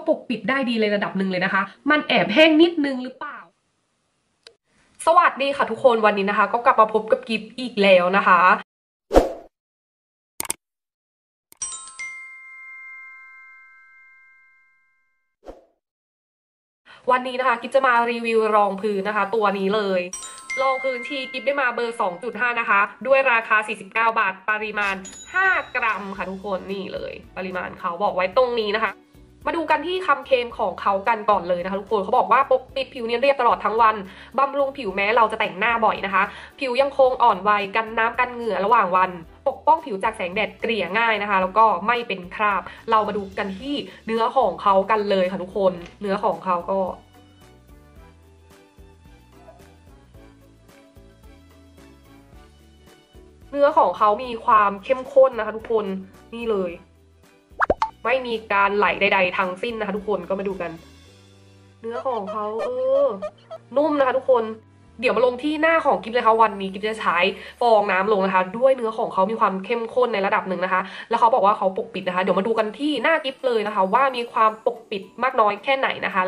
ปกปิดได้ดีเลยระดับหนึ่งเลยนะคะมันแอบแห้งนิดนึงหรือเปล่าสวัสดีค่ะทุกคนวันนี้นะคะก็กลับมาพบกับกิฟอีกแล้วนะคะวันนี้นะคะกิฟจะมารีวิวรองพื้นนะคะตัวนี้เลยรองพื้นที่กิฟได้มาเบอร์ 2.5 นะคะด้วยราคา 49 บาทปริมาณ 5 กรัมค่ะทุกคนนี่เลยปริมาณเขาบอกไว้ตรงนี้นะคะมาดูกันที่คำเคลมของเขากันก่อนเลยนะคะทุกคนเขาบอกว่าปกปิดผิวเนียนเรียบตลอดทั้งวันบำรุงผิวแม้เราจะแต่งหน้าบ่อยนะคะผิวยังคงอ่อนวัยกันน้ำกันเหงื่อระหว่างวันปกป้องผิวจากแสงแดดเกลี่ยง่ายนะคะแล้วก็ไม่เป็นคราบเรามาดูกันที่เนื้อของเขากันเลยค่ะทุกคนเนื้อของเขาก็เนื้อของเขามีความเข้มข้นนะคะทุกคนนี่เลยไม่มีการไหลใดๆทั้งสิ้นนะคะทุกคนก็มาดูกันเนื้อของเขานุ่มนะคะทุกคนเดี๋ยวมาลงที่หน้าของกิฟเลยค่ะวันนี้กิฟจะใช้ฟองน้ำลงนะคะด้วยเนื้อของเขามีความเข้มข้นในระดับหนึ่งนะคะแล้วเขาบอกว่าเขาปกปิดนะคะเดี๋ยวมาดูกันที่หน้ากิฟเลยนะคะว่ามีความปกปิดมากน้อยแค่ไหนนะคะ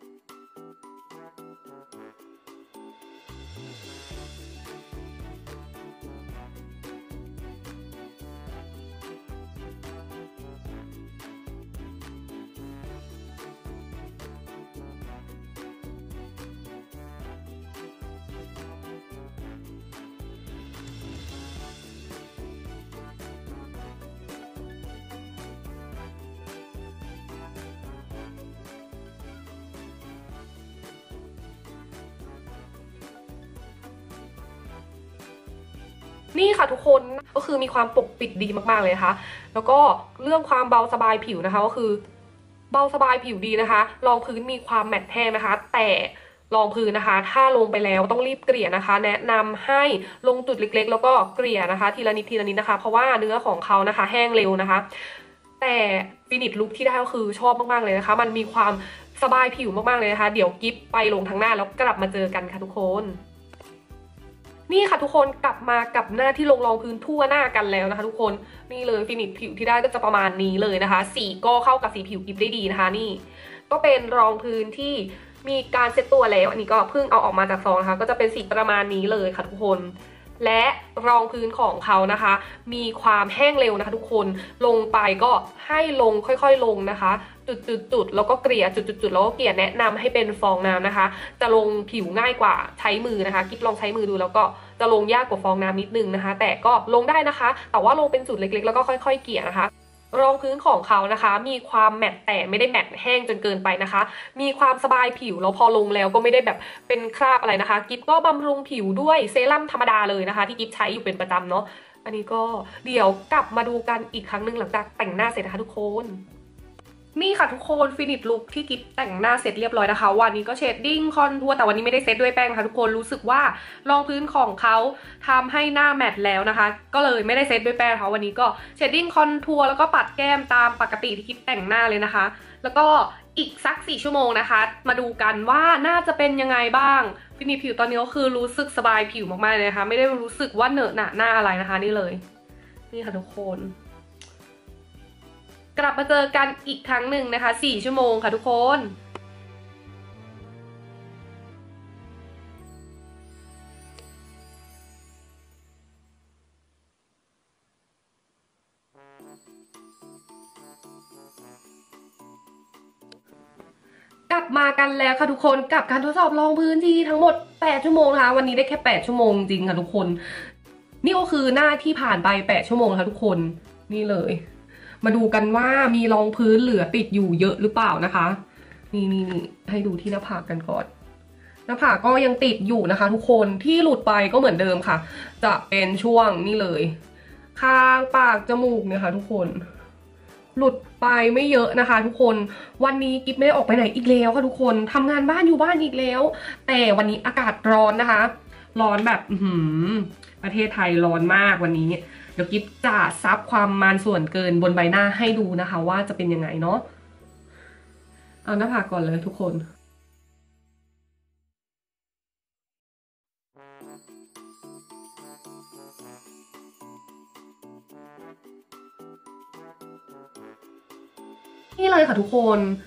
นี่ค่ะทุกคนก็คือมีความปกปิดดีมากๆเลยนะคะแล้วก็เรื่องความเบาสบายผิวนะคะก็คือเบาสบายผิวดีนะคะรองพื้นมีความแมตต์แห้งนะคะแต่รองพื้นนะคะถ้าลงไปแล้วต้องรีบเกลี่ยนะคะแนะนำให้ลงจุดเล็กๆแล้วก็เกลี่ยนะคะทีละนิดทีละนิดนะคะเพราะว่าเนื้อของเขานะคะแห้งเร็วนะคะแต่ฟินิชลุคที่ได้ก็คือชอบมากๆเลยนะคะมันมีความสบายผิวมากๆเลยนะคะเดี๋ยวกิฟไปลงทางหน้าแล้วกลับมาเจอกันค่ะทุกคนนี่ค่ะทุกคนกลับมากับหน้าที่ลงรองพื้นทั่วหน้ากันแล้วนะคะทุกคนนี่เลยฟินิชผิวที่ได้ก็จะประมาณนี้เลยนะคะสีก็เข้ากับสีผิวกิฟได้ดีนะคะนี่ก็เป็นรองพื้นที่มีการเซ็ตตัวแล้วอันนี้ก็เพิ่งเอาออกมาจากซองนะคะก็จะเป็นสีประมาณนี้เลยค่ะทุกคนและรองพื้นของเขานะคะมีความแห้งเร็วนะคะทุกคนลงไปก็ให้ลงค่อยๆลงนะคะจุดๆแล้วก็เกลี่ยจุดๆแล้วก็เกลี่ยแนะนำให้เป็นฟองน้ำนะคะจะลงผิวง่ายกว่าใช้มือนะคะกิ๊บลองใช้มือดูแล้วก็จะลงยากกว่าฟองน้ำนิดนึงนะคะแต่ก็ลงได้นะคะแต่ว่าลงเป็นจุดเล็กๆแล้วก็ค่อยๆเกลี่ยนะคะรองพื้นของเขานะคะมีความแมตต์แต่ไม่ได้แมตต์แห้งจนเกินไปนะคะมีความสบายผิวแล้วพอลงแล้วก็ไม่ได้แบบเป็นคราบอะไรนะคะกิ๊บก็บำรุงผิวด้วยเซรั่มธรรมดาเลยนะคะที่กิ๊บใช้อยู่เป็นประจำเนาะอันนี้ก็เดี๋ยวกลับมาดูกันอีกครั้งหนึ่งหลังจากแต่งหน้าเสร็จนะคะทุกคนนี่ค่ะทุกคนฟินิชลุคที่กิ๊บแต่งหน้าเสร็จเรียบร้อยนะคะวันนี้ก็เชดดิ้งคอนทัวร์แต่วันนี้ไม่ได้เซตด้วยแป้งค่ะทุกคนรู้สึกว่ารองพื้นของเขาทำให้หน้าแมตต์แล้วนะคะก็เลยไม่ได้เซตด้วยแป้งค่ะวันนี้ก็เชดดิ้งคอนทัวร์แล้วก็ปัดแก้มตามปกติที่กิ๊บแต่งหน้าเลยนะคะแล้วก็อีกสัก4 ชั่วโมงนะคะมาดูกันว่าน่าจะเป็นยังไงบ้างฟินิชผิวตอนนี้ก็คือรู้สึกสบายผิวมากๆเลยนะคะไม่ได้รู้สึกว่าเหนอะหนะหน้าอะไรนะคะนี่เลยนี่ค่ะทุกคนกลับมาเจอกันอีกครั้งหนึ่งนะคะ4 ชั่วโมงค่ะทุกคนกลับมากันแล้วค่ะทุกคนกับการทดสอบรองพื้นที่ทั้งหมด8 ชั่วโมงนะคะวันนี้ได้แค่8 ชั่วโมงจริงค่ะทุกคนนี่ก็คือหน้าที่ผ่านไป8 ชั่วโมงค่ะทุกคนนี่เลยมาดูกันว่ามีรองพื้นเหลือติดอยู่เยอะหรือเปล่านะคะนี่ให้ดูที่หน้าผากกันก่อนหน้าผากก็ยังติดอยู่นะคะทุกคนที่หลุดไปก็เหมือนเดิมค่ะจะเป็นช่วงนี่เลยข้างปากจมูกเนี่ยค่ะทุกคนหลุดไปไม่เยอะนะคะทุกคนวันนี้กิ๊บไม่ได้ออกไปไหนอีกแล้วค่ะทุกคนทำงานบ้านอยู่บ้านอีกแล้วแต่วันนี้อากาศร้อนนะคะร้อนแบบประเทศไทยร้อนมากวันนี้เดี๋ยวกิ๊บจะซับความมันส่วนเกินบนใบหน้าให้ดูนะคะว่าจะเป็นยังไงเนาะเอาหน้าผากก่อนเลยทุกคน นี่เลยค่ะทุกคน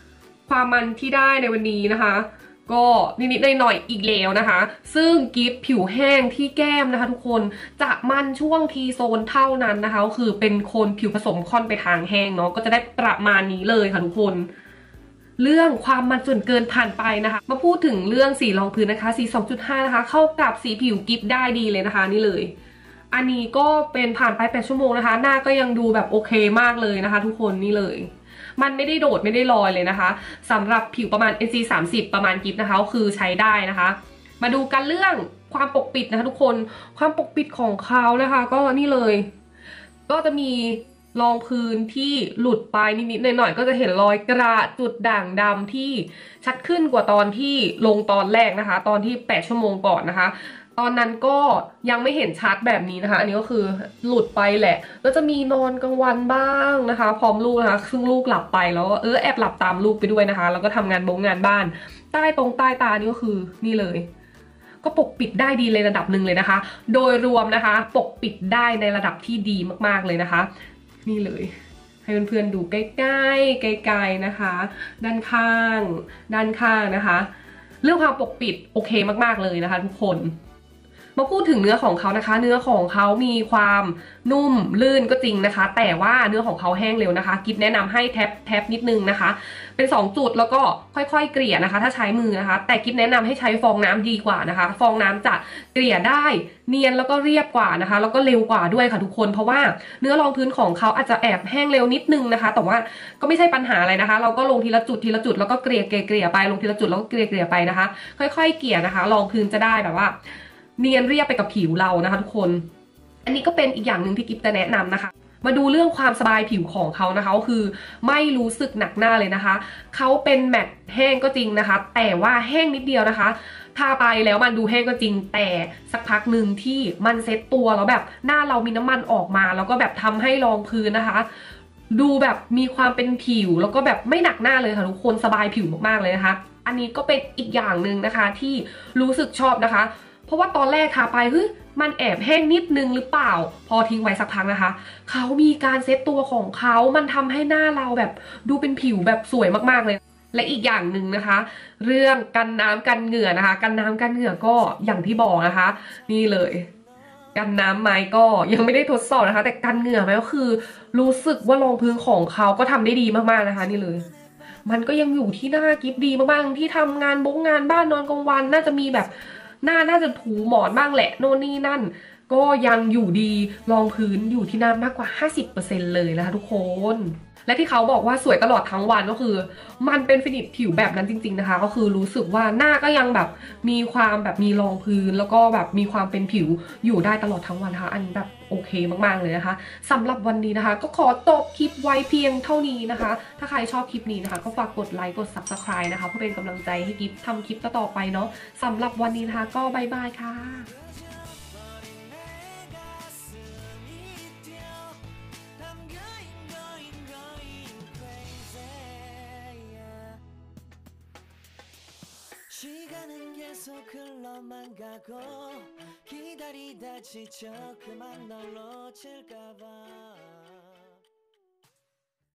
ความมันที่ได้ในวันนี้นะคะก็นิดๆหน่อยๆอีกแล้วนะคะซึ่งกิฟต์ผิวแห้งที่แก้มนะคะทุกคนจะมันช่วงทีโซนเท่านั้นนะคะก็คือเป็นคนผิวผสมค่อนไปทางแห้งเนาะก็จะได้ประมาณนี้เลยค่ะทุกคนเรื่องความมันส่วนเกินผ่านไปนะคะมาพูดถึงเรื่องสีรองพื้นนะคะสี 2.5 นะคะเข้ากับสีผิวกิฟต์ได้ดีเลยนะคะนี่เลยอันนี้ก็เป็นผ่านไป8 ชั่วโมงนะคะหน้าก็ยังดูแบบโอเคมากเลยนะคะทุกคนนี่เลยมันไม่ได้โดดไม่ได้ลอยเลยนะคะสำหรับผิวประมาณ NC30 ประมาณกิฟต์นะคะคือใช้ได้นะคะมาดูกันเรื่องความปกปิดนะคะทุกคนความปกปิดของเขานะคะก็นี่เลยก็จะมีรองพื้นที่หลุดไปนิดๆหน่อยๆก็จะเห็นรอยกระจุดด่างดำที่ชัดขึ้นกว่าตอนที่ลงตอนแรกนะคะตอนที่8 ชั่วโมงก่อนนะคะตอนนั้นก็ยังไม่เห็นชัดแบบนี้นะคะอันนี้ก็คือหลุดไปแหละแล้วจะมีนอนกลางวันบ้างนะคะพร้อมลูกนะคะซึ่งลูกหลับไปแล้วแอบหลับตามลูกไปด้วยนะคะแล้วก็ทำงานงานบ้านใต้ตานี่ก็คือนี่เลยก็ปกปิดได้ดีเลยระดับหนึ่งเลยนะคะโดยรวมนะคะปกปิดได้ในระดับที่ดีมากๆเลยนะคะนี่เลยให้เพื่อนๆดูใกล้ๆไกลๆนะคะด้านข้างนะคะเรื่องความปกปิดโอเคมากๆเลยนะคะทุกคนมาพูดถึงเนื้อของเขานะคะเนื้อของเขามีความนุ่มลื่นก็จริงนะคะแต่ว่าเนื้อของเขาแห้งเร็วนะคะกิฟแนะนำให้แท็บนิดนึงนะคะเป็น2 จุดแล้วก็ค่อยๆเกลี่ยนะคะถ้าใช้มือนะคะแต่กิฟแนะนำให้ใช้ฟองน้ำดีกว่านะคะฟองน้ำจะเกลี่ยได้เนียนแล้วก็เรียบกว่านะคะแล้วก็เร็วกว่าด้วยค่ะทุกคนเพราะว่าเนื้อรองพื้นของเขาอาจจะแอบแห้งเร็วนิดนึงนะคะแต่ว่าก็ไม่ใช่ปัญหาอะไรนะคะเราก็ลงทีละจุดแล้วก็เกลี่ยไปลงทีละจุดแล้วก็เกลี่ยไปนะคะค่อยๆเกลี่ยนะคะรองพื้นจะได้แบบว่าเนียนเรียบไปกับผิวเรานะคะทุกคนอันนี้ก็เป็นอีกอย่างหนึ่งที่กิฟจะแนะนำนะคะมาดูเรื่องความสบายผิวของเขานะคะก็คือไม่รู้สึกหนักหน้าเลยนะคะเขาเป็นแมตต์แห้งก็จริงนะคะแต่ว่าแห้งนิดเดียวนะคะทาไปแล้วมันดูแห้งก็จริงแต่สักพักหนึ่งที่มันเซ็ตตัวแล้วแบบหน้าเรามีน้ำมันออกมาแล้วก็แบบทำให้รองพื้นนะคะดูแบบมีความเป็นผิวแล้วก็แบบไม่หนักหน้าเลยค่ะทุกคนสบายผิวมากๆเลยนะคะอันนี้ก็เป็นอีกอย่างหนึ่งนะคะที่รู้สึกชอบนะคะเพราะว่าตอนแรกทาไปมันแอบแห้งนิดนึงหรือเปล่าพอทิ้งไว้สักพักนะคะเขามีการเซตตัวของเขามันทำให้หน้าเราแบบดูเป็นผิวแบบสวยมากๆเลยและอีกอย่างหนึ่งนะคะ เรื่องกันน้ำกันเหงื่อนะคะกันน้ำกันเหงื่อก็อย่างที่บอกนะคะนี่เลยกันน้ำไหมก็ยังไม่ได้ทดสอบนะคะแต่กันเหงื่อไหมก็คือรู้สึกว่ารองพื้นของเขาก็ทำได้ดีมากๆนะคะนี่เลยมันก็ยังอยู่ที่หน้ากิฟดีมากๆที่ทำงานงานบ้านนอนกลางวันน่าจะมีแบบน่าจะถูหมอนบ้างแหละโน่นนี่นั่นก็ยังอยู่ดีรองพื้นอยู่ที่หน้ามากกว่า 50% เลยนะคะทุกคนและที่เขาบอกว่าสวยตลอดทั้งวันก็คือมันเป็นฟินิชผิวแบบนั้นจริงๆนะคะก็คือรู้สึกว่าหน้าก็ยังแบบมีความแบบมีรองพื้นแล้วก็แบบมีความเป็นผิวอยู่ได้ตลอดทั้งวันนะคะอันนี้แบบโอเคมากๆเลยนะคะสำหรับวันนี้นะคะก็ขอจบคลิปไว้เพียงเท่านี้นะคะถ้าใครชอบคลิปนี้นะคะก็ฝากกดไลค์กด Subscribe นะคะเพื่อเป็นกำลังใจให้กิฟทำคลิปต่อไปเนาะสำหรับวันนี้นะคะก็บายบายค่ะ 시간은계속흘러만가고기다리다지쳐그만널놓칠까봐